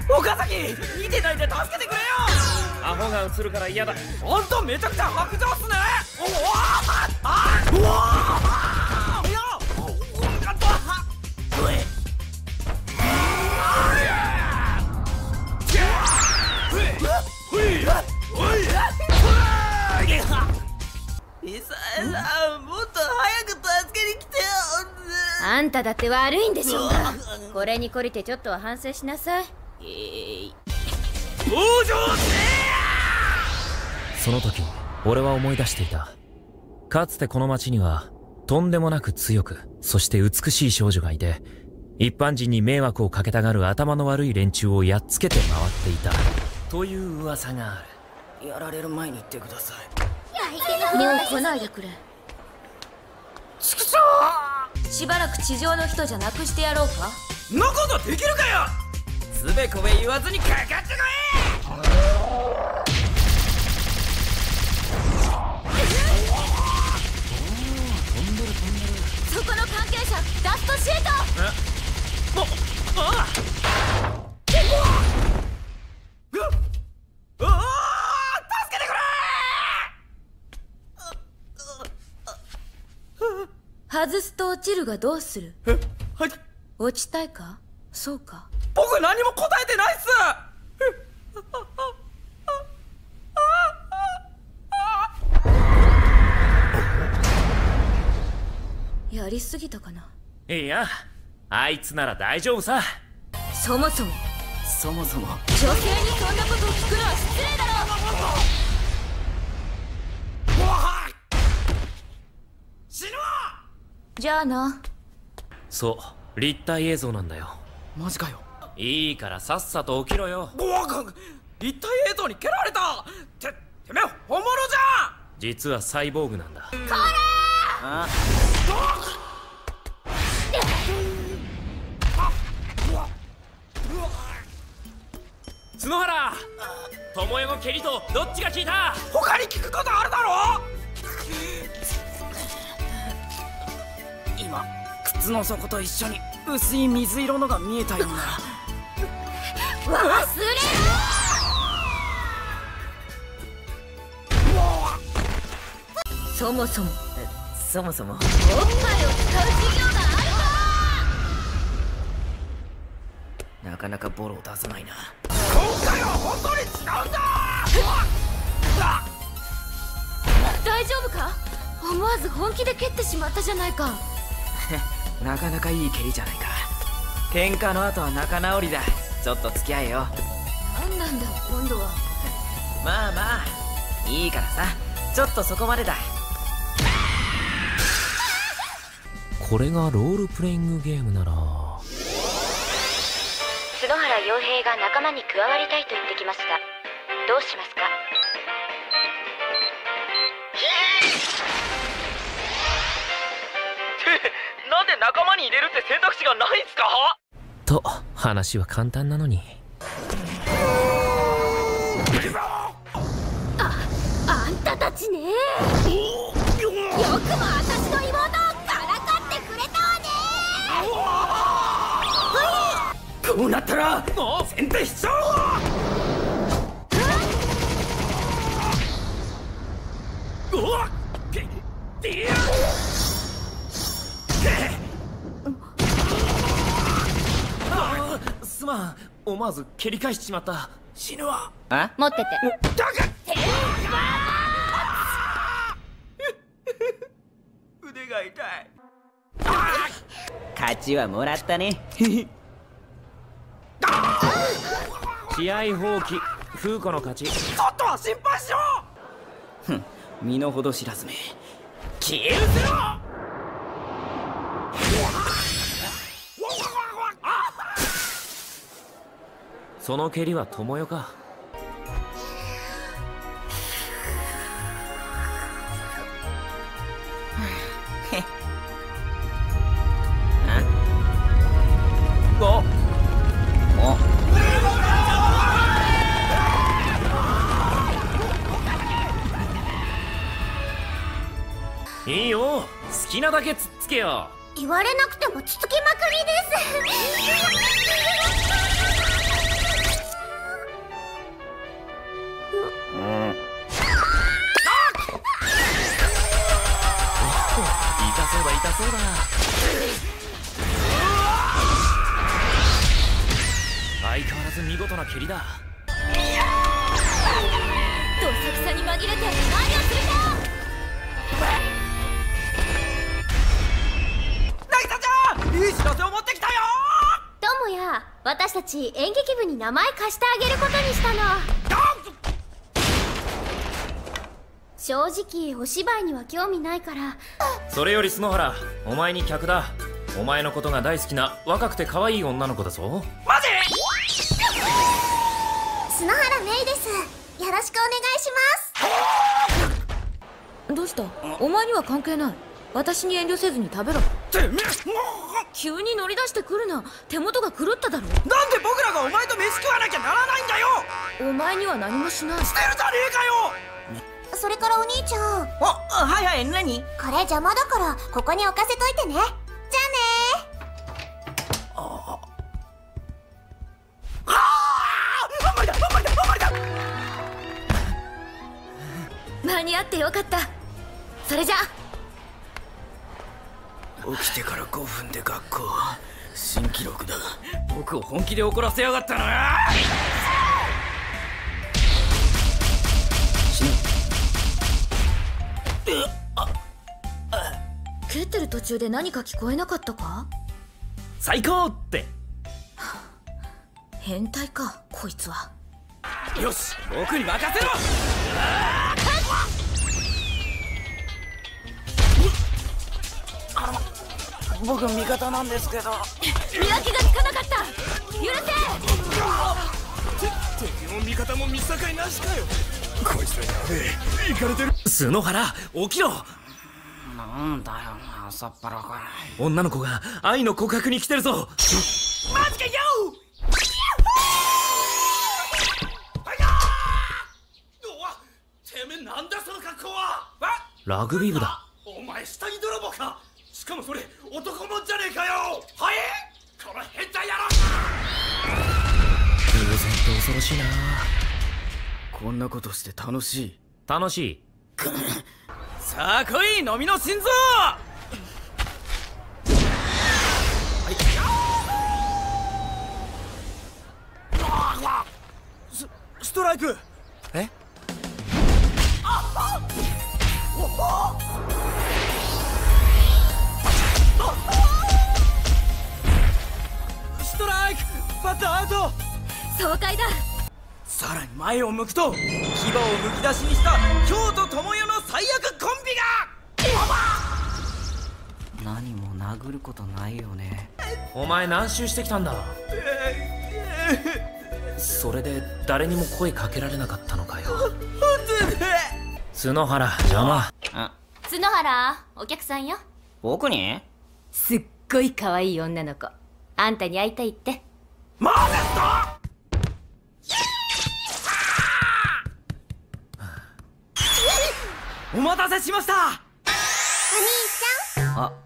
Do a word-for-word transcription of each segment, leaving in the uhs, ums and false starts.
岡崎、見てないで助けてくれよ。アホが映るから嫌だ。ほんとめちゃくちゃ白状っすね。おおあうわいやおおあとはうえミサエさん、もっと早く助けに来てよ。 あんただって悪いんでしょうが。これに懲りてちょっとは反省しなさい。えーい登場せその時俺は思い出していた。かつてこの町にはとんでもなく強く、そして美しい少女がいて、一般人に迷惑をかけたがる頭の悪い連中をやっつけて回っていたという噂がある。 やられる前に言ってください。 もう来ないでくれ。 ちくしょうしばらく地上の人じゃなくしてやろうか。 んなことできるかよ。つべこべ言わずにかかってこい。 そこの関係者ダストシート。 えもああうわ助けてくれ。 外すと落ちるがどうする。 えはい。 落ちたいか。そうか。 僕何も答えてないっす。 やりすぎたかな。 いや、あいつなら大丈夫さ。 そもそもそもそも女性にそんなことを聞くのは失礼だろ。 死ぬわ。 じゃあな。 そう立体映像なんだよ。 マジかよ。 いいからさっさと起きろよ。 立体映像に蹴られた。ててめえ本物じゃん。 実はサイボーグなんだ。 これあ角原、巴の蹴りとどっちが効いた。 他に聞くことあるだろ。今靴の底と一緒に薄い水色のが見えたような。 忘れろ。そもそもそもそもおっぱいを使う授業があるか。 なかなかボロを出さないな。今回は本当に違うんだ。 大丈夫か。思わず本気で蹴ってしまったじゃないか。 なかなかいい蹴りじゃないか。喧嘩の後は仲直りだ。ちょっと付き合えよ。 何なんだ今度は。 まあまあいいからさ、ちょっとそこまでだ。 これがロールプレイングゲームなら。 角原陽平が仲間に加わりたいと言ってきました。どうしますか。 ってなんで仲間に入れるって選択肢がないんすか。 と話は簡単なのに。 あ、あんたたちね。よくも私の妹をからかってくれたわね。 こうなったら先手しちゃおう。うわっすまん、思わず蹴り返してしまった。 死ぬわ。あ持ってて。 だが腕が痛い。勝ちはもらったね。 試合放棄、風子の勝ち。 ちょっとは心配しろ。ふん、身の程知らずめ。消え失せろ。 その蹴りは巴代か。 おおいいよ、好きなだけつっつけよ。 言われなくてもつつきまくりです。 相変わらず見事な蹴りだ。 どさくさに紛れて何をするか。 渚ちゃん、いい知らせを持ってきたよ。 ともや、私たち演劇部に名前貸してあげることにしたの。正直お芝居には興味ないから。 それより篠原、お前に客だ。お前のことが大好きな若くて可愛い女の子だぞ。 マジ？ 篠原芽衣です。よろしくお願いします。 どうした？お前には関係ない。私に遠慮せずに食べろ。 てめえ、 急に乗り出してくるな。手元が狂っただろ。 なんで僕らがお前と飯食わなきゃならないんだよ。 お前には何もしない。 してるじゃねえかよ。 それからお兄ちゃん、 あ、はいはい、何？ これ邪魔だからここに置かせといてね。じゃあねー。 ああ、あんまりだ、あんまりだ、あんまりだ。 間に合ってよかった。それじゃ起きてからごふんで学校、新記録だ。僕を本気で怒らせやがったな。 蹴ってる途中で何か聞こえなかったか？ 最高って。 変態かこいつは。 よし、僕に任せろ。あの、僕味方なんですけど。 見分けがつかなかった。許せ。 敵も味方も見境なしかよ。こいつらやべえ、イカれてる。 篠原、起きろ。 なんだよ、朝っぱらから。 女の子が愛の告白に来てるぞ。 マジかよ。てめえなんだその格好は。 ラグビー部だ。 お前下着泥棒か。しかもそれ男もんじゃねえかよ。はい、この変態野郎。 偶然って恐ろしいな。 こんなことして楽しい？ 楽しい。 さあ来い、飲みの心臓。ス, ストライク。え？ストライク、バッターアウト。 爽快だ。 さらに前を向くと牙をむき出しにした京都智代の最悪コンビが。何も殴ることないよね。 お前何周してきたんだ。それで誰にも声かけられなかったのかよ。角原、邪魔。 角原、お客さんよ。 僕に？ すっごい可愛い女の子。あんたに会いたいって。 マーベスト。お待たせしました。 お兄ちゃん。 あ、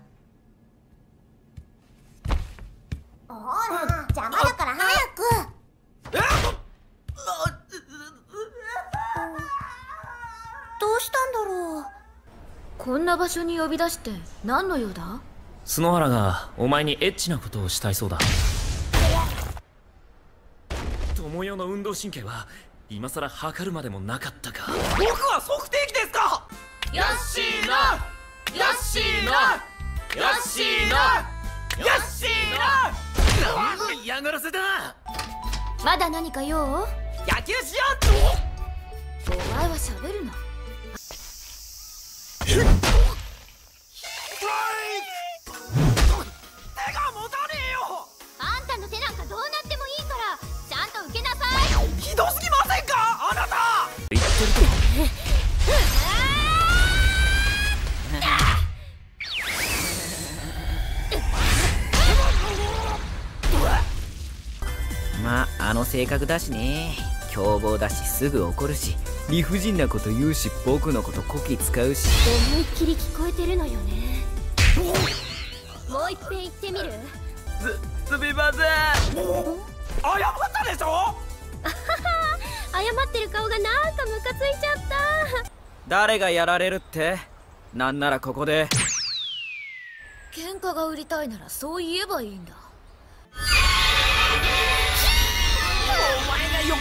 ほら、邪魔だから早く。どうしたんだろう。 こんな場所に呼び出して何の用だ？ 角原がお前にエッチなことをしたいそうだ。智代の運動神経は今さら測るまでもなかったか。 僕は測定器ですか。 よっしーのよっしーのよっしーのよっしーの。 なんの嫌がらせだ。 まだ何か用？ 野球しよお前は喋るな。 う。手が持たねえよ。 あんたの手なんかどうなってもいいからちゃんと受けなさい。 ひどすぎませんかあなた。 言ってると。 まああの性格だしね。凶暴だしすぐ怒るし理不尽なこと言うし僕のことこき使うし。 思いっきり聞こえてるのよね。もう一遍言ってみる？ す、すみません。謝ったでしょ。 謝ってる顔がなんかムカついちゃった。 誰がやられるって？なんならここで喧嘩が売りたいならそう言えばいいんだ。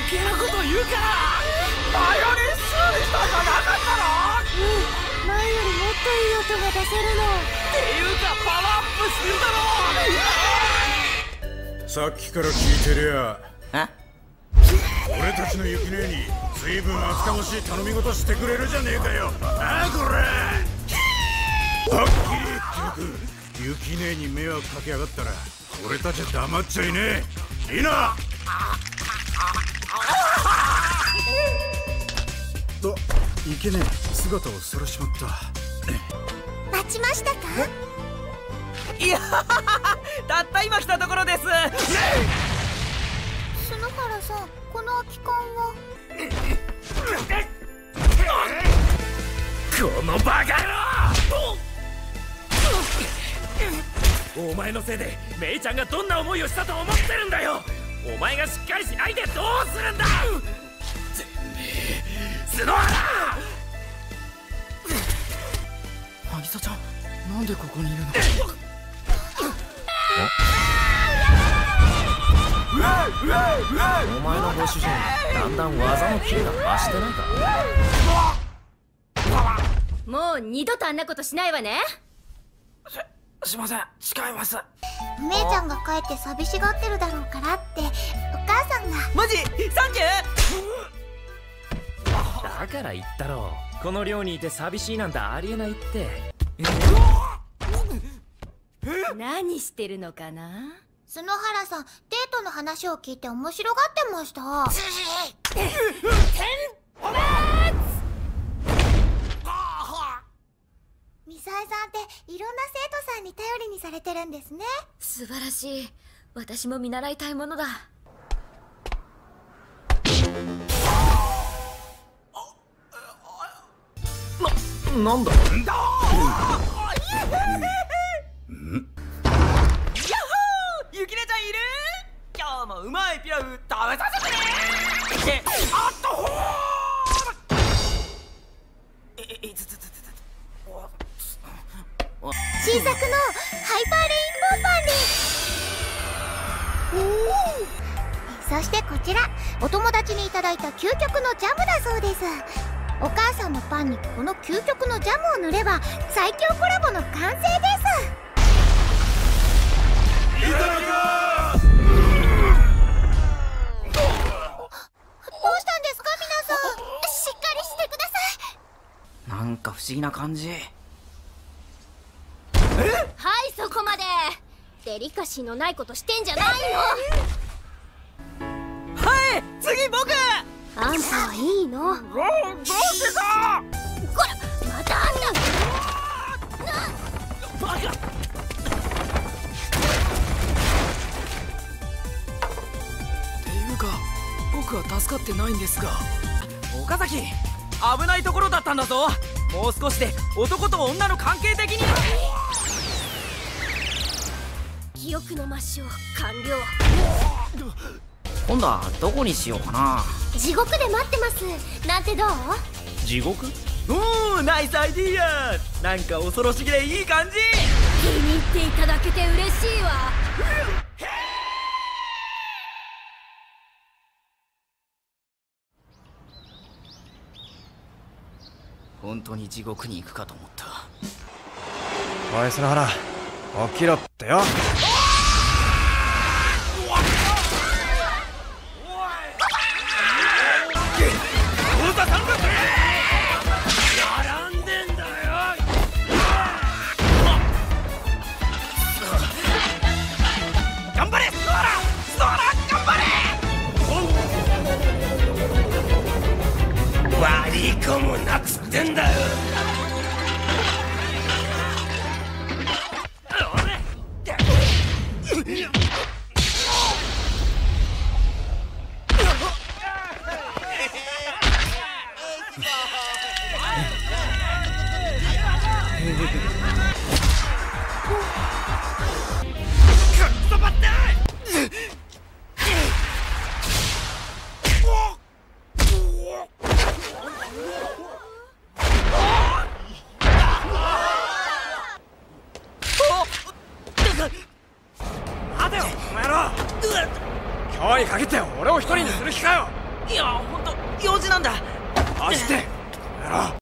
計なこと言うからバイオリン修理したんじゃなかったの？ 前よりもっといい音が出せるの。 っていうかパワーアップしてるだろ。 さっきから聞いてりゃあ俺たちのユキ姉に随分厚かましい頼み事してくれるじゃねえかよ。ああこれはっきり言っておく。ユキ姉に迷惑かけやがったら俺たちは黙っちゃいねえ。いいな。あいけねえ姿をさらしまった。 待ちましたか？ いやたった今来たところです。 篠原さん、この空き缶は？ このバカ野郎！お前のせいでメイちゃんがどんな思いをしたと思ってるんだよ。お前がしっかりしないでどうするんだ。てめえ篠原！ 渚ちゃん、なんでここにいるの？ お前のご主人だんだん技のキレが増してないか？ もう二度とあんなことしないわね。 すいません、誓います。 めいちゃんが帰って寂しがってるだろうからってお母さんが。 マジサンキュー。 だから言ったろう、この寮にいて寂しいなんてありえないって。 何してるのかな？ 篠原さん、デートの話を聞いて面白がってました。ミサエさんっていろんな生徒さんに頼りにされてるんですね。 素晴らしい。私も見習いたいものだ。 な、なんだ？ ゆきねちゃんいる？今日もうまいピラフ食べさせてね。あっとほー。ええつつつつつ。 新作のハイパーレインボーパンです。そしてこちら、お友達にいただいた究極のジャムだそうです。お母さんのパンにこの究極のジャムを塗れば最強コラボの完成です。 いただきます。 どうしたんですか皆さん、しっかりしてください。 なんか不思議な感じ。 はい、そこまで。デリカシーのないことしてんじゃないの。 はい、次僕。 あんたはいいの。 どうしてさ。 こら、またあんた。 バカ。 っていうか、僕は助かってないんですが。 岡崎、危ないところだったんだぞ。もう少しで男と女の関係的に。 記憶の抹消完了。 今度はどこにしようかな。 地獄で待ってます。なんてどう？ 地獄？ おー、ナイスアイディア。なんか恐ろしげでいい感じ。 気に入っていただけて嬉しいわ。 本当に地獄に行くかと思った。 おい砂原、起きろってよ。 頑張れ、スノーラスノーラ頑張れ。 悪い子もなくってんだよ。 今日に限って俺を一人にする気かよ。 いやほんと用事なんだ走ってやろう。